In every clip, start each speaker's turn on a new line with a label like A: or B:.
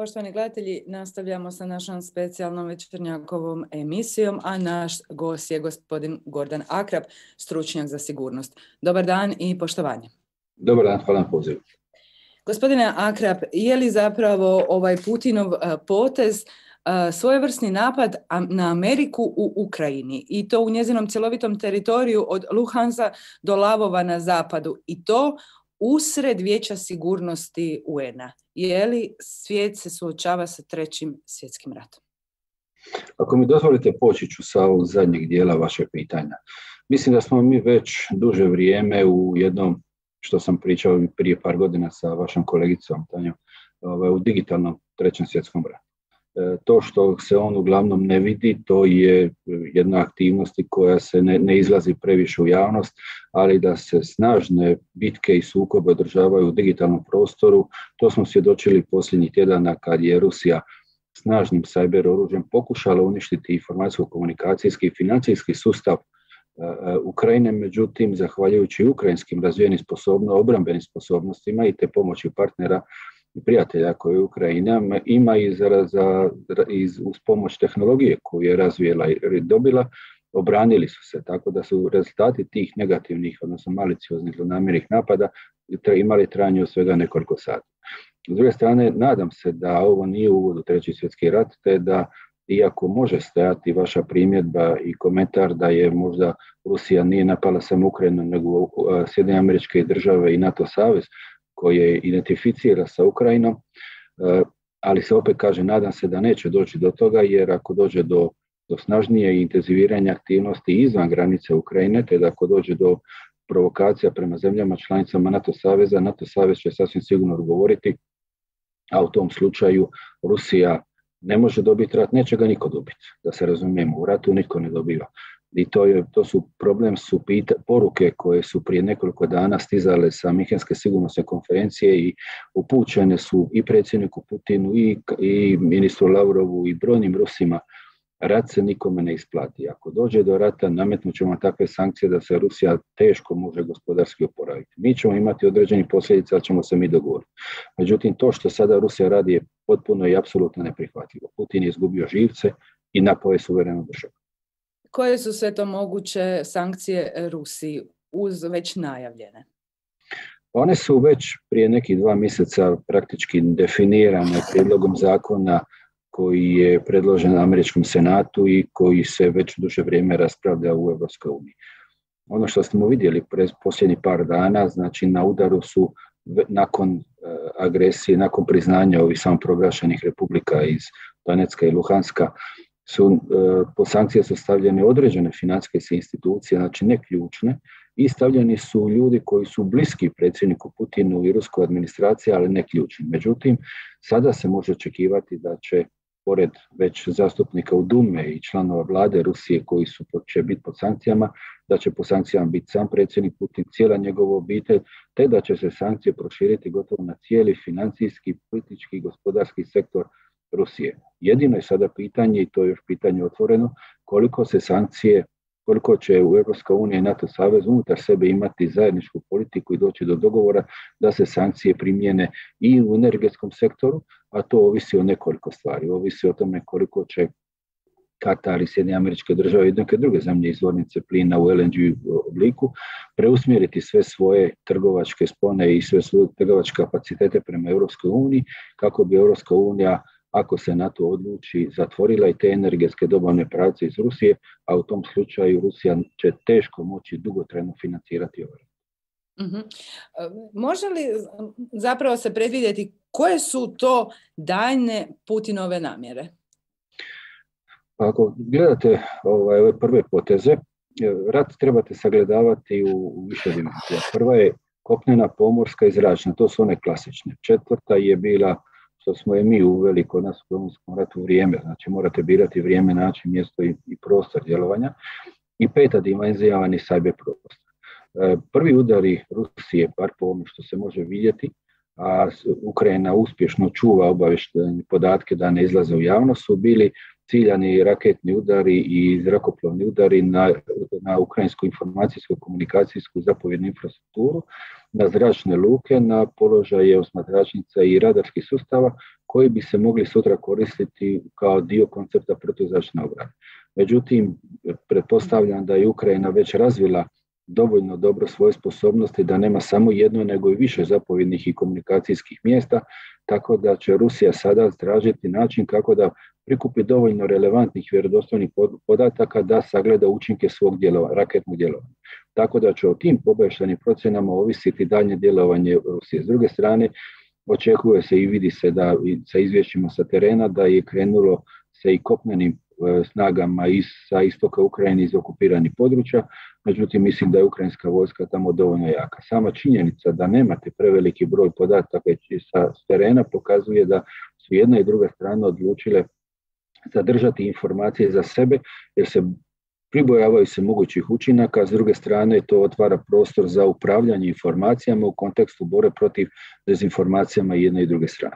A: Poštovani gledatelji, nastavljamo sa našom specijalnom večernjakovom emisijom, a naš gost je gospodin Gordan Akrap, stručnjak za sigurnost. Dobar dan i poštovanje.
B: Dobar dan, hvala na pozivu.
A: Gospodine Akrap, je li zapravo ovaj Putinov potez svojevrsni napad na Ameriku u Ukrajini i to u njezinom cjelovitom teritoriju od Luhansa do Lavova na zapadu i to usred Vijeća sigurnosti UN-a? Je li svijet se suočava sa trećim svjetskim ratom?
B: Ako mi dozvolite, poći ću sa ovog zadnjeg dijela vašeg pitanja. Mislim da smo mi već duže vrijeme u jednom, što sam pričao prije par godina sa vašom kolegicom Tanjom, u digitalnom trećem svjetskom ratu. To što se on uglavnom ne vidi, to je jedna aktivnost koja se ne izlazi previše u javnost, ali da se snažne bitke i sukobe održavaju u digitalnom prostoru, to smo svjedočili posljednjih tjedana kad je Rusija snažnim cyber oružjem pokušala uništiti informacijsko-komunikacijski i financijski sustav Ukrajine, međutim, zahvaljujući ukrajinskim razvijenim obrambenim sposobnostima i te pomoći partnera i prijatelja koje Ukrajina ima uz pomoć tehnologije koju je razvijela i dobila, obranili su se, tako da su rezultati tih negativnih, odnosno malicioznih zlonamjernih napada imali trajanje od svega nekoliko sati. S druge strane, nadam se da ovo nije uvod u treći svjetski rat, te da iako može stajati vaša primjedba i komentar da je možda Rusija nije napala samo Ukrajinu, nego Sjedinjene Američke Države i NATO savez, koje identificira sa Ukrajinom, ali se opet kaže, nadam se da neće doći do toga, jer ako dođe do snažnije i intenziviranja aktivnosti izvan granice Ukrajine, te da ako dođe do provokacija prema zemljama članicama NATO saveza, NATO savez će sasvim sigurno odgovoriti, a u tom slučaju Rusija ne može dobiti rat, neće ga niko dobiti, da se razumijemo, u ratu nitko ne dobiva. I to su poruke koje su prije nekoliko dana stizale sa Minhenske sigurnosne konferencije i upućene su i predsjedniku Putinu i ministru Lavrovu i brojnim Rusima. Rat se nikome ne isplati. Ako dođe do rata, nametnut ćemo takve sankcije da se Rusija teško može gospodarski oporaviti. Mi ćemo imati određenih posljedica, ali ćemo se mi dogovoriti. Međutim, to što sada Rusija radi je potpuno i apsolutno neprihvatljivo. Putin je izgubio živce i napao je suverenu državu.
A: Koje su sve to moguće sankcije Rusiji uz već najavljene?
B: One su već prije nekih 2 mjeseca praktički definirane prijedlogom zakona koji je predložen američkom senatu i koji se već duže vrijeme raspravlja u Europskoj uniji. Ono što smo vidjeli posljednjih par dana, znači na udaru su nakon agresije, nakon priznanja ovih samoproglašenih republika iz Donecka i Luhanska, po sankcije su stavljene određene financijske institucije, znači ne ključne, i stavljeni su ljudi koji su bliski predsjedniku Putinu i ruskoj administraciji, ali ne ključni. Međutim, sada se može očekivati da će, pored već zastupnika u Dume i članova vlade Rusije koji će biti pod sankcijama, da će po sankcijama biti sam predsjednik Putin, cijela njegova obitelj, te da će se sankcije proširiti gotovo na cijeli financijski, politički i gospodarski sektor Rusije. Jedino je sada pitanje, i to je još pitanje otvoreno, koliko će u EU i NATO savez unutar sebe imati zajedničku politiku i doći do dogovora da se sankcije primijene i u energetskom sektoru, a to ovisi o nekoliko stvari. Ovisi o tome koliko će Katar i Sjedinjene Američke Države i neke druge zemlje izvornice plina u LNG obliku preusmjeriti sve svoje trgovačke spone i sve svoje trgovačke kapacitete prema EU, kako bi EU, ako se na to odluči, zatvorila i te energetske dobavne pravce iz Rusije, a u tom slučaju Rusija će teško moći dugotrajno financirati ovaj.
A: Može li zapravo se predvidjeti koje su to daljne Putinove namjere?
B: Ako gledate ove prve poteze, rat trebate sagledavati u više dimenzija. Prva je kopnena, pomorska i zračna, to su one klasične. Četvrta je bila, što smo je mi uveli kod nas u Domovinskom ratu, vrijeme, znači morate birati vrijeme, način, mjesto i prostor djelovanja. I peta dimenzija je cyber prostor. Prvi udari Rusije, bar po ovome što se može vidjeti, a Ukrajina uspješno čuva obavještajne podatke da ne izlaze u javnost, su bili ciljani raketni udari i zrakoplovni udari na ukrajinsku informacijsku komunikacijsku zapovjednu infrastrukturu, na zračne luke, na položaje osmatračnica i radarskih sustava koji bi se mogli sutra koristiti kao dio koncepta protuzračne obrane. Međutim, pretpostavljam da je Ukrajina već razvila dovoljno dobro svoje sposobnosti da nema samo jedno nego i više zapovjednih i komunikacijskih mjesta, tako da će Rusija sada tražiti način kako da prikupi dovoljno relevantnih vjerodostojnih podataka da sagleda učinke svog raketnog djelovanja. Tako da će o tim obavještajnim procjenama ovisiti daljnje djelovanje Rusije. S druge strane, očekuje se i vidi se da sa izvješćima sa terena da je krenulo sa i kopnenim snagama sa istoka Ukrajine iz okupiranih područja, međutim mislim da je ukrajinska vojska tamo dovoljno jaka. Sama činjenica da nemate preveliki broj podataka sa terena pokazuje da su jedna i druga strana odlučile zadržati informacije za sebe jer se pribojavaju se mogućih učinaka, s druge strane to otvara prostor za upravljanje informacijama u kontekstu borbe protiv dezinformacijama jedne i druge strane.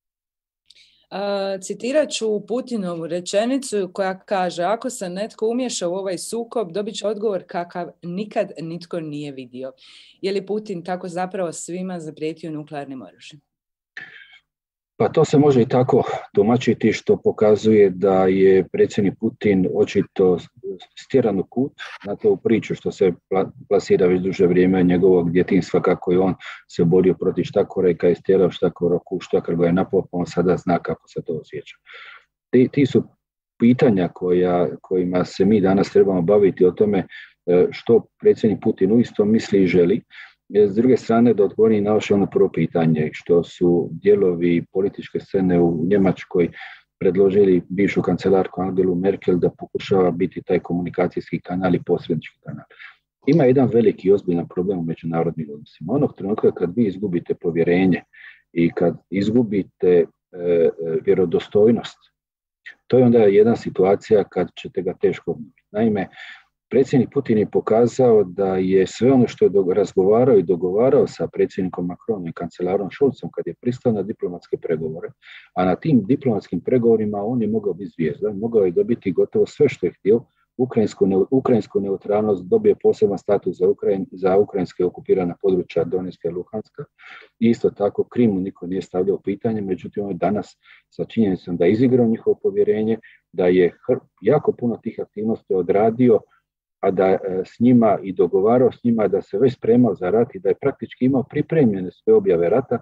A: Citirat ću Putinovu rečenicu koja kaže: ako se netko umiješa u ovaj sukob, dobit će odgovor kakav nikad nitko nije vidio. Je li Putin tako zapravo svima zaprijetio nuklearnim oružjem?
B: Pa to se može i tako tumačiti, što pokazuje da je predsjednik Putin očito stjeran u kut na tu priču što se plasira već duže vrijeme njegovog djetinjstva, kako je on se borio protiv štakora i kad je stjerao štakora u štakor ga je napao, pa on sada zna kako se to osjeća. Ti su pitanja kojima se mi danas trebamo baviti o tome što predsjednik Putin uistinu misli i želi. S druge strane, da odgovorim na vaše ono prvo pitanje, što su dijelovi političke scene u Njemačkoj predložili bivšu kancelarku Angelu Merkel da pokušava biti taj komunikacijski kanal i posrednički kanal. Ima jedan veliki i ozbiljan problem u međunarodnim odnosima. Onog trenutka kad vi izgubite povjerenje i kad izgubite vjerodostojnost, to je onda jedna situacija kad ćete ga teško obnoviti. Naime, predsjednik Putin je pokazao da je sve ono što je razgovarao i dogovarao sa predsjednikom Macronom i kancelarom Scholzom kad je pristao na diplomatske pregovore, a na tim diplomatskim pregovorima on je mogao biti zvijezda, mogao je dobiti gotovo sve što je htio, ukrajinsku neutralnost, dobije poseban status za ukrajinske okupirana područja Donetska i Luhanska. Isto tako Krimu niko nije stavljao u pitanje, međutim on je danas sa činjenicom da je izigrao njihovo povjerenje, da je jako puno tih aktivnosti odradio, a da s njima i dogovarao s njima da se već spremao za rat i da je praktički imao pripremljene sve objave rata,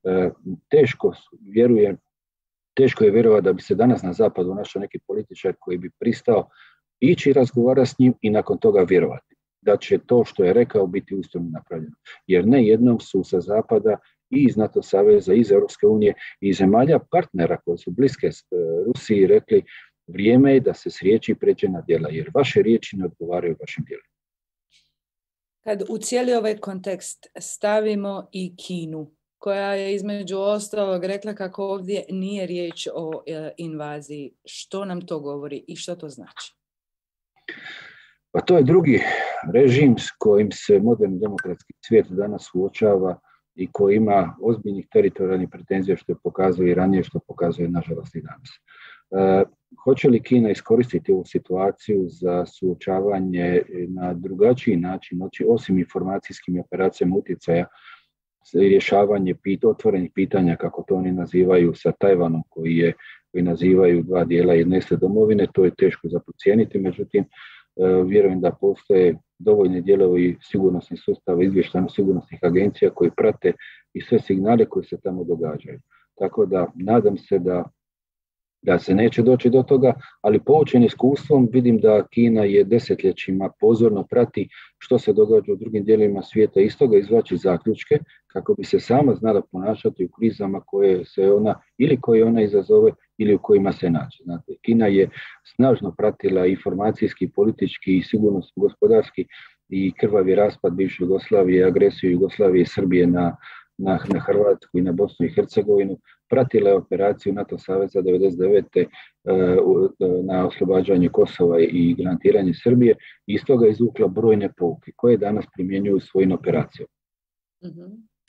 B: teško je vjerovati da bi se danas na zapadu našao neki političar koji bi pristao ići razgovarati s njim i nakon toga vjerovati da će to što je rekao biti uistinu napravljeno. Jer ne jednom su sa zapada i iz NATO saveza, iz Europske unije i iz zemalja partnera koji su bliske Rusiji rekli: vrijeme je da se s riječi prijeđe na djela, jer vaše riječi ne odgovaraju vašim djelima.
A: Kad u cijeli ovaj kontekst stavimo i Kinu, koja je između ostalog rekla kako ovdje nije riječ o invaziji, što nam to govori i što to znači?
B: Pa to je drugi režim s kojim se moderni demokratski svijet danas suočava i koji ima ozbiljnih teritorijalnih pretenzija, što je pokazuje i ranije, što pokazuje nažalost i danas. Hoće li Kina iskoristiti ovu situaciju za suočavanje na drugačiji način, osim informacijskim operacijama utjecaja, rješavanje otvorenih pitanja, kako to oni nazivaju, sa Tajvanom, koji nazivaju dva dijela jedne iste domovine, to je teško za procijeniti, međutim, vjerujem da postoje dovoljni dijelovi sigurnosnih sustava, izvještajno sigurnosnih agencija koji prate i sve signale koji se tamo događaju. Tako da nadam se da se neće doći do toga, ali poučen iskustvom vidim da Kina je desetljećima pozorno prati što se događa u drugim dijelovima svijeta i iz toga izvlači zaključke kako bi se sama znala ponašati u krizama koje ona izazove ili u kojima se nađe. Znate, Kina je snažno pratila informacijski, politički i sigurnosno gospodarski i krvavi raspad bivše Jugoslavije, agresiju Jugoslavije i Srbije na Hrvatsku i na Bosnu i Hercegovinu, pratila je operaciju NATO saveza 1999. Na oslobađanje Kosova i grantiranje Srbije i iz toga izvukla brojne pouke koje danas primjenjuju u svojim operacijama.
A: Mm-hmm.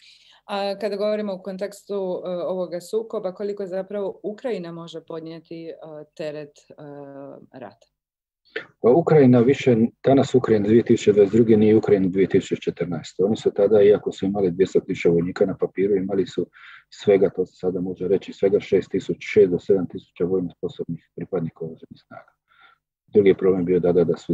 A: A kada govorimo u kontekstu ovoga sukoba, koliko zapravo Ukrajina može podnijeti teret rata?
B: Pa Ukrajina više, danas Ukrajina 2022. nije Ukrajina 2014. Oni su tada, iako su imali 200.000 vojnika na papiru, imali su svega, to se sada može reći, svega 6 do 7.000 vojno sposobnih pripadnika oružanih snaga. Drugi problem bio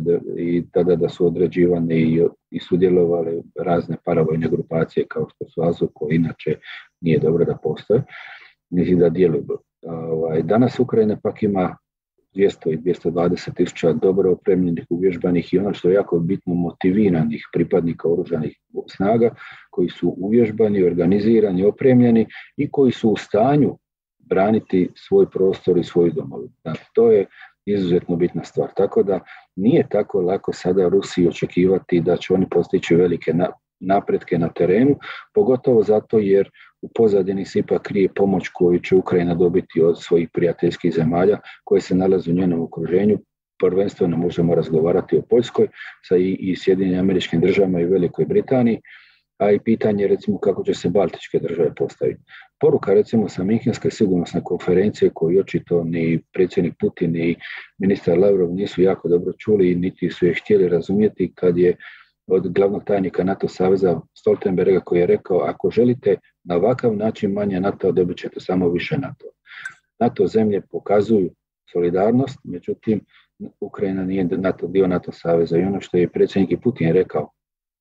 B: da su određivani i sudjelovali razne paravojne grupacije kao što su Azov, koji inače nije dobro da postoje, niti da djeluju. Danas Ukrajina pak ima 200 i 220.000 dobro opremljenih, uvježbanih i ono što je jako bitno motiviranih pripadnika oružanih snaga koji su uvježbani, organizirani, opremljeni i koji su u stanju braniti svoj prostor i svoju domovinu. Dakle, to je izuzetno bitna stvar. Tako da nije tako lako sada Rusiji očekivati da će oni postići velike napretke na terenu, pogotovo zato jer u pozadini se ipak krije pomoć koju će Ukrajina dobiti od svojih prijateljskih zemalja koje se nalaze u njenom okruženju. Prvenstveno možemo razgovarati o Poljskoj i Sjedinjenim Američkim Državama i Velikoj Britaniji, a i pitanje recimo kako će se Baltičke države postaviti. Poruka recimo sa Minhenske sigurnosne konferencije koju očito ni predsjednik Putin ni ministar Lavrov nisu jako dobro čuli niti su je htjeli razumjeti kad je od glavnog tajnika NATO saveza Stoltenberga koji je rekao ako želite na ovakav način manje NATO dobit ćete samo više NATO. NATO zemlje pokazuju solidarnost, međutim Ukrajina nije dio NATO saveza i ono što je predsjednik i Putin rekao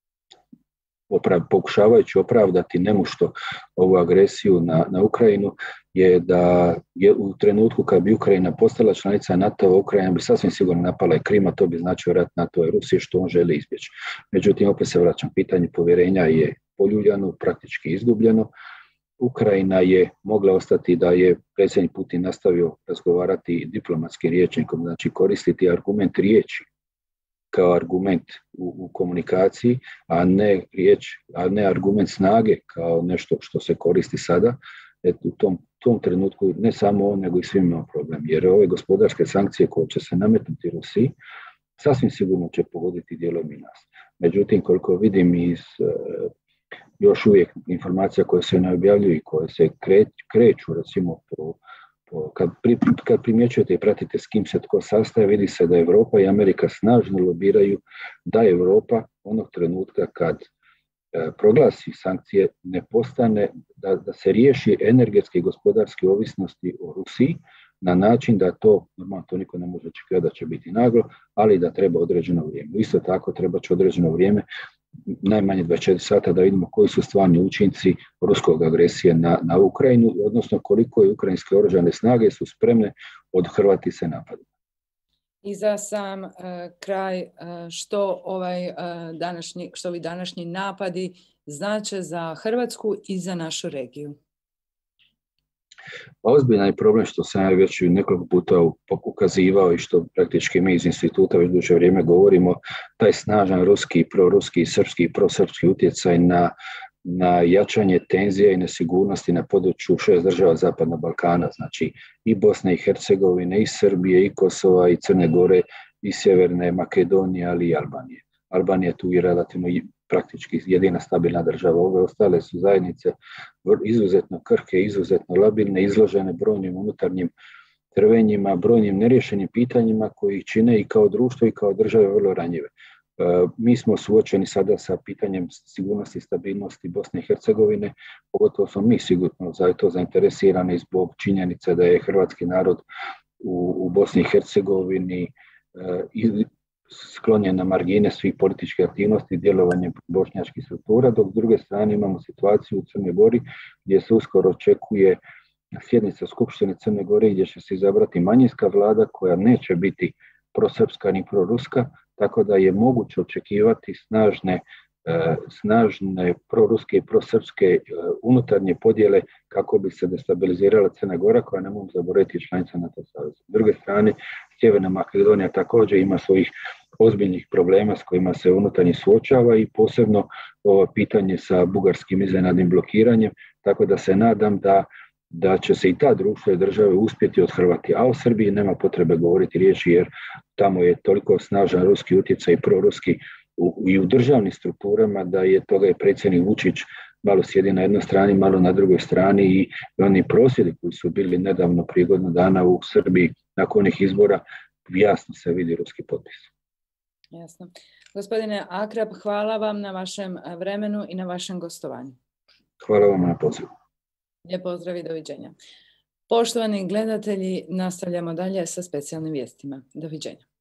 B: pokušavajući opravdati nemušto ovu agresiju na Ukrajinu je da je u trenutku kad bi Ukrajina postala članica NATO, Ukrajina bi sasvim sigurno napala i Krim, a to bi značio rat NATO i Rusije što on želi izbjeći. Međutim, opet se vraćam, pitanje povjerenja je poljuljano, praktički izgubljeno. Ukrajina je mogla ostati da je predsjednik Putin nastavio razgovarati diplomatskim rječnikom, znači koristiti argument riječi kao argument u komunikaciji, a ne argument snage kao nešto što se koristi sada. U tom trenutku ne samo on, nego i svim imamo problem. Jer ove gospodarske sankcije koje će se nametnuti Rusiji, sasvim sigurno će pogoditi dijelom i nas. Međutim, koliko vidim iz još uvijek informacija koje se ne objavljuju i koje se kreću, recimo kad primjećujete i pratite s kim se tko sastaje, vidi se da Europa i Amerika snažno lobiraju da Europa onog trenutka kad proglasi sankcije ne postane, da se riješi energetske i gospodarske ovisnosti o Rusiji na način da to, normalno to niko ne može očekivati da će biti naglo, ali da treba određeno vrijeme. Isto tako treba će određeno vrijeme, najmanje 24 sata da vidimo koji su stvarni učinci ruskog agresije na Ukrajinu, odnosno koliko je ukrajinske oružane snage su spremne odhrvati se napadu.
A: I za sam kraj, što ovi današnji napadi znače za Hrvatsku i za našu regiju?
B: Ozbiljan je problem što sam već nekoliko puta ukazivao i što praktički mi iz instituta već duže vrijeme govorimo, taj snažan ruski, proruski, srpski i prosrpski utjecaj na jačanje tenzija i nesigurnosti na području 6 država Zapadnog Balkana, znači i Bosne i Hercegovine, i Srbije, i Kosova, i Crne Gore, i Sjeverne Makedonije, ali i Albanije. Albanija tu je relativno praktički jedina stabilna država. Ove ostale su zajednice izuzetno krhke, izuzetno labilne, izložene brojnim unutarnjim trvenjima, brojnim neriješenim pitanjima koji ih čine i kao društvo i kao države vrlo ranjive. Mi smo suočeni sada sa pitanjem sigurnosti i stabilnosti Bosne i Hercegovine, pogotovo smo mi sigurno za to zainteresirani zbog činjenice da je hrvatski narod u Bosni i Hercegovini sklonjen na margine svih političkih aktivnosti djelovanjem bošnjačkih struktura, dok s druge strane imamo situaciju u Crnoj Gori gdje se uskoro očekuje sjednica Skupštine Crne Gore gdje će se izabrati manjinska vlada koja neće biti prosrpska ni proruska, tako da je moguće očekivati snažne proruske i prosrpske unutarnje podjele kako bi se destabilizirala Crna Gora koja ne mogu zaboraviti članica NATO saveza. S druge strane, Sjeverna Makedonija također ima svojih ozbiljnih problema s kojima se unutarnje suočava i posebno ovo pitanje sa bugarskim iznenadnim blokiranjem, tako da se nadam da će se i ta društva i države uspjeti othrvati, a o Srbiji nema potrebe govoriti riječi jer tamo je toliko snažan ruski utjecaj i proruski i u državnim strukturama da je toga je predsjednik Vučić malo sjedi na jednoj strani, malo na drugoj strani i oni prosvjedi koji su bili nedavno prije godinu dana u Srbiji nakon onih izbora, jasno se vidi ruski potpis.
A: Jasno. Gospodine Akrap, hvala vam na vašem vremenu i na vašem gostovanju.
B: Hvala vam na pozivu.
A: Lijep pozdrav i doviđenja. Poštovani gledatelji, nastavljamo dalje sa specijalnim vijestima. Doviđenja.